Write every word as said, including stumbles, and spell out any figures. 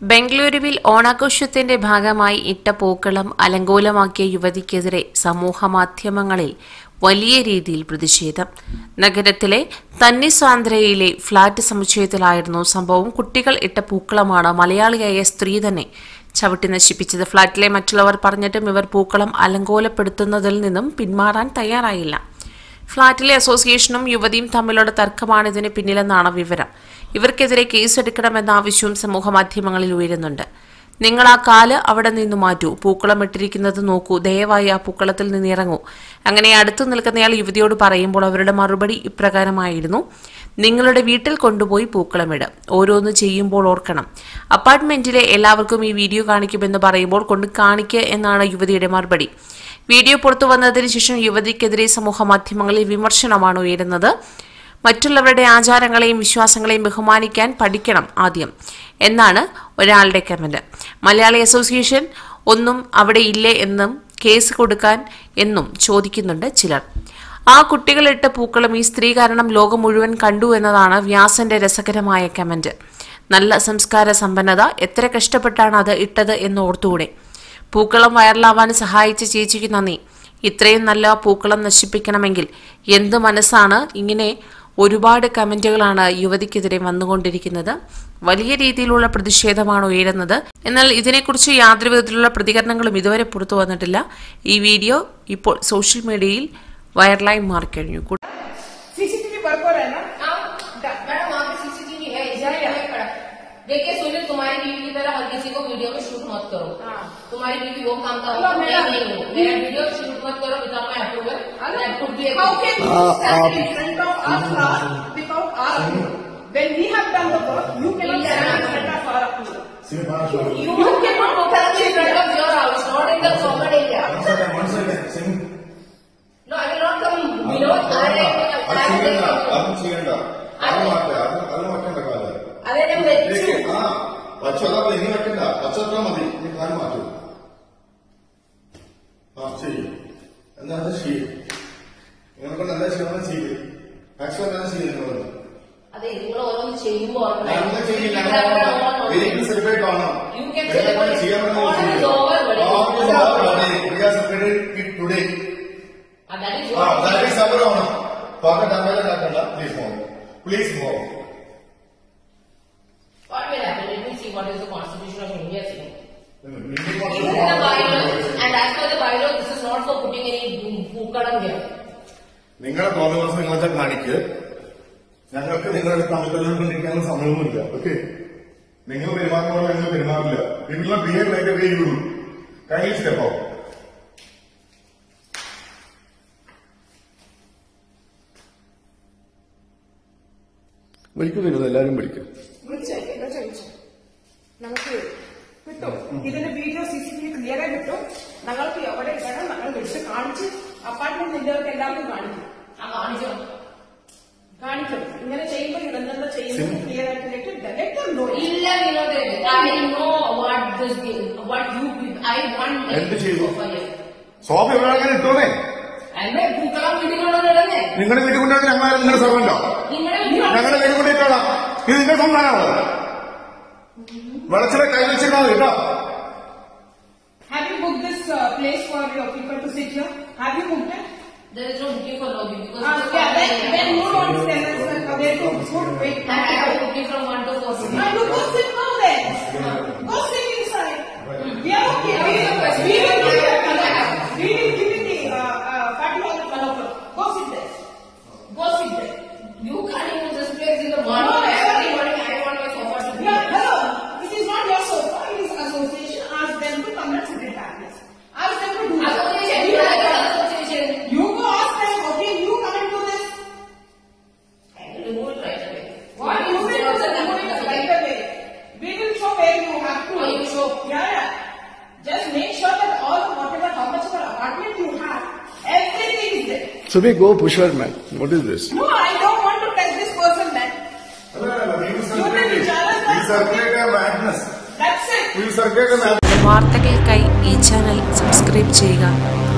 ബംഗളൂരുവിൽ ഓണാഘോഷത്തിന്റെ ഭാഗമായി ഇട്ട പൂക്കളം അലങ്കോലമാക്കിയ യുവതിക്കെതിരെ സമൂഹമാധ്യമങ്ങളിൽ വലിയ രീതിയിൽ പ്രതിഷേധം. നഗരത്തിലെ തന്നിസ്വാന്ത്രയിലെ ഫ്ളാറ്റ് സമുച്ചയത്തിലായിരുന്നു സംഭവം. കുട്ടികൾ ഇട്ട പൂക്കളമാണ് മലയാളിയായ സ്ത്രീ തന്നെ ചവിട്ടി നശിപ്പിച്ചത്. ഫ്ളാറ്റിലെ മറ്റുള്ളവർ പറഞ്ഞിട്ടും ഇവർ പൂക്കളം അലങ്കോലപ്പെടുത്തുന്നതിൽ നിന്നും പിന്മാറാൻ തയ്യാറായില്ല. ഫ്ളാറ്റിലെ അസോസിയേഷനും യുവതിയും തമ്മിലുള്ള തർക്കമാണ് ഇതിന് പിന്നിലെന്നാണ് വിവരം. ഇവർക്കെതിരെ കേസെടുക്കണമെന്ന ആവശ്യവും സമൂഹമാധ്യമങ്ങളിൽ ഉയരുന്നുണ്ട്. നിങ്ങൾ ആ കാല് അവിടെ നിന്ന് മാറ്റൂ, പൂക്കളം ഇട്ടിരിക്കുന്നത് നോക്കൂ, ദയവായി ആ പൂക്കളത്തിൽ നിന്ന് ഇറങ്ങൂ. അങ്ങനെ അടുത്തു നിൽക്കുന്നയാൾ യുവതിയോട് പറയുമ്പോൾ അവരുടെ മറുപടി ഇപ്രകാരമായിരുന്നു: നിങ്ങളുടെ വീട്ടിൽ കൊണ്ടുപോയി പൂക്കളമിട്, ഓരോന്ന് ചെയ്യുമ്പോൾ ഓർക്കണം. അപ്പാർട്ട്മെന്റിലെ എല്ലാവർക്കും ഈ വീഡിയോ കാണിക്കുമെന്ന് പറയുമ്പോൾ കൊണ്ട് കാണിക്കുക എന്നാണ് യുവതിയുടെ മറുപടി. വീഡിയോ പുറത്തു വന്നതിന് ശേഷം യുവതിക്കെതിരെ സമൂഹമാധ്യമങ്ങളിൽ വിമർശനമാണ് ഉയരുന്നത്. മറ്റുള്ളവരുടെ ആചാരങ്ങളെയും വിശ്വാസങ്ങളെയും ബഹുമാനിക്കാൻ പഠിക്കണം ആദ്യം എന്നാണ് ഒരാളുടെ കമന്റ്. മലയാളി അസോസിയേഷൻ ഒന്നും അവിടെ ഇല്ലേ എന്നും കേസ് കൊടുക്കാൻ എന്നും ചോദിക്കുന്നുണ്ട് ചിലർ. ആ കുട്ടികളിട്ട പൂക്കളം ഈ സ്ത്രീ കാരണം ലോകം മുഴുവൻ കണ്ടു എന്നതാണ് വ്യാസന്റെ രസകരമായ കമന്റ്. നല്ല സംസ്കാര സമ്പന്നത, എത്ര കഷ്ടപ്പെട്ടാണ് അത് ഇട്ടത് എന്ന് ഓർത്തുകൂടെ. പൂക്കളം വൈറലാവാൻ സഹായിച്ച ചേച്ചിക്ക് നന്ദി. ഇത്രയും നല്ല പൂക്കളം നശിപ്പിക്കണമെങ്കിൽ എന്ത് മനസ്സാണ്? ഇങ്ങനെ ഒരുപാട് കമന്റുകളാണ് യുവതിക്കെതിരെ വന്നുകൊണ്ടിരിക്കുന്നത്. വലിയ രീതിയിലുള്ള പ്രതിഷേധമാണ് ഉയരുന്നത്. എന്നാൽ ഇതിനെക്കുറിച്ച് യാതൊരു വിധത്തിലുള്ള പ്രതികരണങ്ങളും ഇതുവരെ പുറത്തു വന്നിട്ടില്ല. ഈ വീഡിയോ ഇപ്പോൾ സോഷ്യൽ മീഡിയയിൽ വൈറലായി മാറിക്കഴിഞ്ഞു. देखिए सुनील, तुम्हारी बीवी की तरह हर किसी को वीडियो में शूट मत करो. तुम्हारी बीवी वो काम का नहीं नहीं मेरा वीडियो शूट मत करो without my approval. How can you stand in front of us without our approval? When we have done the work, you cannot stand in front of our approval. You, you cannot stand in front of your house, not in the common area. One second. No, I will not come below. അതെ ഞാൻ വെച്ചു. പച്ചവെള്ളം ഇനി വെക്കണ്ട, പച്ചവെള്ളം മതി. നീ കാര്യം മാറ്റൂ. ആ ശരി, എന്താ ചെയ്യും? നിങ്ങൾക്ക് നല്ല ക്ഷീണം ചെയ്യും. മാക്സിമം നല്ല ചെയ്യും. നിങ്ങൾ അതെ, നിങ്ങൾ ഓരോന്ന് ചെയ്യുമ്പോൾ സെലിബ്രേറ്റ് ആണോ ചെയ്യാൻ ടുഡേ സമരമാണോ? പാർട്ടി ഡാമേജ് ആക്കണ്ട. Please mom, please mom. What will happen? Let me see what is the Constitution of India saying. Even in the bylaw, and as per the bylaw, this is not for putting any പൂക്കളം here. നിങ്ങളുടെ തോന്നുന്ന നിങ്ങളെ കാണിക്ക്. ഞങ്ങൾക്ക് നിങ്ങളുടെ തമ്മിലെല്ലാം കൊണ്ടിരിക്കാനുള്ള സമയമൊന്നുമില്ല. Okay, നിങ്ങൾ പെരുമാറുമ്പോൾ ഞങ്ങൾ പെരുമാറില്ല. നിങ്ങൾ behave like a way you do. Kindly step out. വിളിക്കുന്നില്ല, എല്ലാവരും വിളിക്കും. നമുക്ക് കിട്ടും ഇതിന്റെ video C C T V clear ആയി കിട്ടും. ഞങ്ങൾക്ക് എവിടെ വേണം ഞങ്ങൾ വിളിച്ച് കാണിച്ച് അപ്പാർട്ട്മെന്റ് നിന്നവർക്ക് എല്ലാവർക്കും കാണിക്കും. ആ കാണിച്ചോ കാണിക്കും. ഇങ്ങനെ ചെയ്യുമ്പോൾ ഇതെന്താ ചെയ്യുന്നത് ക്ലിയർ ആയിട്ട് ഇല്ല. Vinod, I know what this what you I want. എന്ത് ചെയ്തു? സോഫ എവിടെ ഇട്ടോന്നേ? എന്നെ പൂക്കളം വീട്ടിൽ കൊണ്ടുവന്നിടന്നേ. നിങ്ങളുടെ വീട്ടിൽ കൊണ്ടുവന്ന് ഞങ്ങൾ നിങ്ങളുടെ സർവന്റോ? ഞങ്ങളുടെ വീട്ടിൽ കൊണ്ടിട്ടോളാം. ഇത് നിങ്ങളുടെ സംസ്ഥാനമാണോ? വെളച്ചിലെ കൈ വെച്ചിരുന്നാൽ കേട്ടോ. Have you booked this uh, place for your people to sit here? Have you booked it? There is no booking for lobby because uh, yeah, then, then you don't tell us that they do food wait. And I have booking from one to four. No, you go sit now then. Go sit inside. We are okay. We will give you the color. We will give you the uh, uh, party hall color. Go sit there. Go sit there. You can't use this place in the morning. No, every morning I want my sofa to be. Yeah, hello. It is not your sofa. It is association. Ask them to come and sit in that place. Ask them to do that. Association. You like an association. You go ask them. How can you come and do this? I will remove it right away. What you will do? Remove it right away. We will show where you have to. Oh, you show. Yeah, yeah. Just make sure that all whatever how much of an apartment you have, everything is there. So we go push her, man. What is this? No, I don't want to touch this person, man. That's it. വാർത്തകൾക്കായി ഈ channel subscribe ചെയ്യുക.